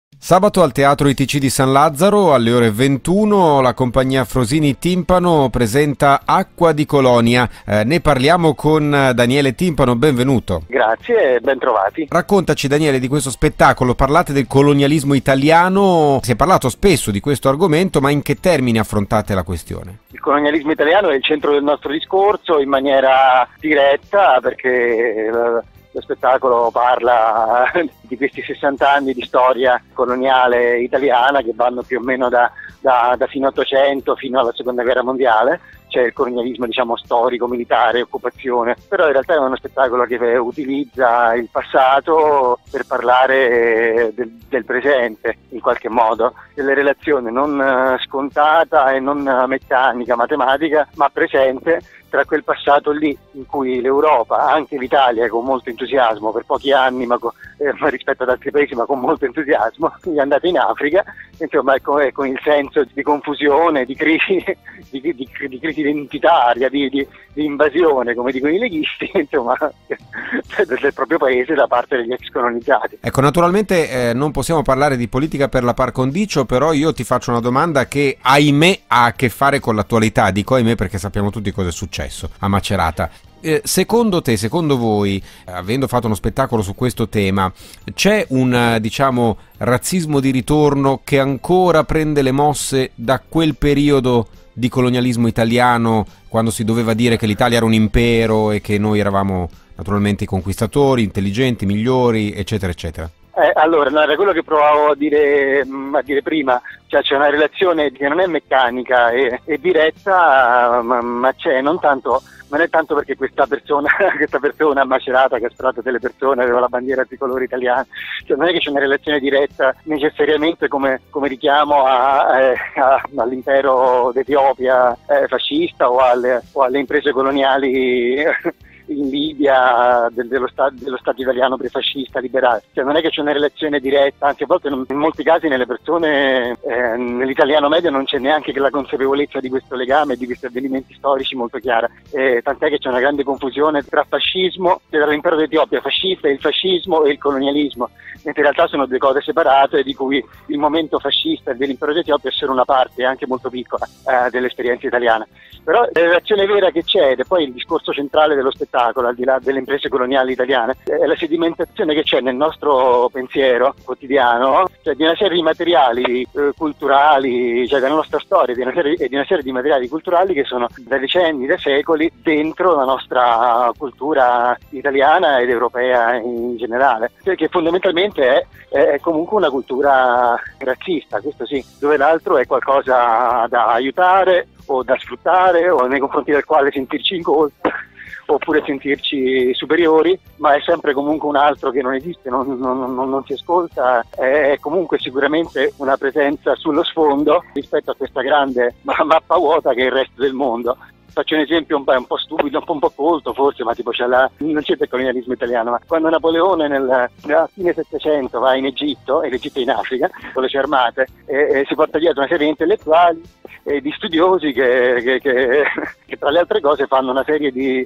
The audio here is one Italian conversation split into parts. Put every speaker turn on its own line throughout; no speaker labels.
Sabato al Teatro ITC di San Lazzaro alle ore 21 la compagnia Frosini Timpano presenta Acqua di Colonia. Ne parliamo con Daniele Timpano, benvenuto.
Grazie e ben trovati.
Raccontaci, Daniele, di questo spettacolo, parlate del colonialismo italiano, si è parlato spesso di questo argomento, ma in che termini affrontate la questione?
Il colonialismo italiano è il centro del nostro discorso in maniera diretta perché lo spettacolo parla di questi 60 anni di storia coloniale italiana che vanno più o meno da fine 800 fino alla seconda guerra mondiale. C'è il colonialismo, diciamo, storico, militare, occupazione, però in realtà è uno spettacolo che utilizza il passato per parlare del presente, in qualche modo, delle relazioni non scontata e non meccanica, matematica, ma presente tra quel passato lì in cui l'Europa, anche l'Italia con molto entusiasmo per pochi anni, ma rispetto ad altri paesi, ma con molto entusiasmo, è andata in Africa, insomma, con il senso di confusione, di crisi, di crisi identitaria, di invasione, come dicono i leghisti, insomma, del proprio paese da parte degli ex colonizzati.
Ecco, naturalmente non possiamo parlare di politica per la par condicio, però io ti faccio una domanda che, ahimè, ha a che fare con l'attualità. Dico ahimè perché sappiamo tutti cosa è successo a Macerata. Secondo te, secondo voi, avendo fatto uno spettacolo su questo tema, c'è un, diciamo, razzismo di ritorno che ancora prende le mosse da quel periodo di colonialismo italiano, quando si doveva dire che l'Italia era un impero e che noi eravamo naturalmente i conquistatori, intelligenti, migliori, eccetera, eccetera?
Allora, no, era quello che provavo a dire prima, cioè c'è una relazione che non è meccanica e diretta, ma c'è non è tanto perché questa persona Macerata, che ha sparato delle persone, aveva la bandiera tricolore italiana, cioè non è che c'è una relazione diretta necessariamente come richiamo all'impero d'Etiopia fascista o alle imprese coloniali in Libia dello Stato italiano prefascista liberale, cioè non è che c'è una relazione diretta, anzi a volte in molti casi nelle persone nell'italiano medio non c'è neanche che la consapevolezza di questo legame, di questi avvenimenti storici molto chiara, tant'è che c'è una grande confusione tra fascismo, tra l'impero d'Etiopia fascista, il fascismo e il colonialismo, mentre in realtà sono due cose separate di cui il momento fascista dell'impero d'Etiopia è solo una parte anche molto piccola dell'esperienza italiana. Però la relazione vera che c'è, ed è poi il discorso centrale dello spettacolo, al di là delle imprese coloniali italiane, è la sedimentazione che c'è nel nostro pensiero quotidiano, cioè di una serie di materiali culturali, cioè della nostra storia, di una serie di materiali culturali che sono da decenni, da secoli, dentro la nostra cultura italiana ed europea in generale, cioè che fondamentalmente è comunque una cultura razzista, questo sì, dove l'altro è qualcosa da aiutare o da sfruttare o nei confronti del quale sentirci in colpa oppure sentirci superiori, ma è sempre comunque un altro che non esiste, non si ascolta, è comunque sicuramente una presenza sullo sfondo rispetto a questa grande mappa vuota che è il resto del mondo. Faccio un esempio un po' stupido, un po' colto forse, ma tipo non c'è il colonialismo italiano, ma quando Napoleone nella fine Settecento va in Egitto, e l'Egitto è in Africa, con le sue armate, e si porta dietro una serie di intellettuali e di studiosi che tra le altre cose fanno una serie di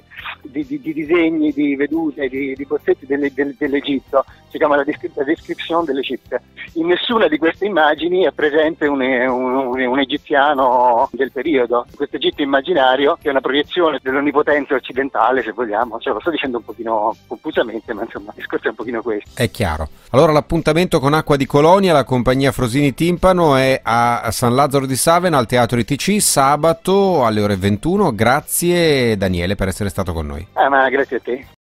disegni, di vedute, di bozzetti dell'Egitto, si chiama la Description dell'Egitto. In nessuna di queste immagini è presente un egiziano del periodo, questo Egitto immaginario che è una proiezione dell'onnipotenza occidentale, se vogliamo, cioè lo sto dicendo un pochino confusamente, ma insomma il discorso è un pochino questo.
È chiaro. Allora l'appuntamento con Acqua di Colonia, la compagnia Frosini Timpano, è a San Lazzaro di Savena al Teatro ITC sabato alle ore 21. Grazie Daniele per essere stato con noi.
Ma grazie a te.